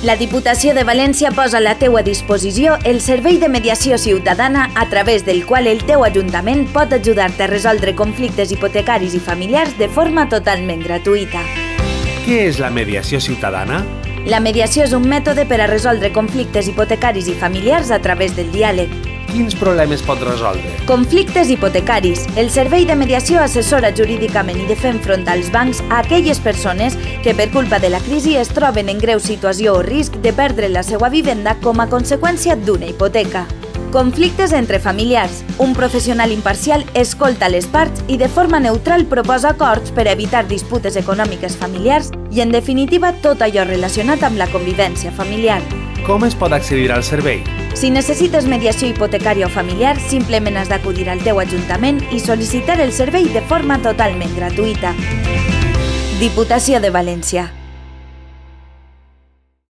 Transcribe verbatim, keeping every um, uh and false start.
La Diputació de València posa a la teua disposició el servei de mediació ciutadana a través del qual el teu ajuntament pot ajudar-te a resoldre conflictes hipotecaris i familiars de forma totalment gratuïta. Què és la mediació ciutadana? La mediació és un mètode per a resoldre conflictes hipotecaris i familiars a través del diàleg. Quins problemes pot resoldre? Conflictes hipotecaris. El servei de mediació assessora jurídicament i de fent front als bancs a aquelles persones que per culpa de la crisi es troben en greu situació o risc de perdre la seva vivenda com a conseqüència d'una hipoteca. Conflictes entre familiars. Un professional imparcial escolta les parts i de forma neutral proposa acords per evitar disputes econòmiques familiars i, en definitiva, tot allò relacionat amb la convivència familiar. Com es pot accedir al servei? Si necessites mediació hipotecària o familiar, simplement has d'acudir al teu ajuntament i sol·licitar el servei de forma totalment gratuïta. Diputació de València.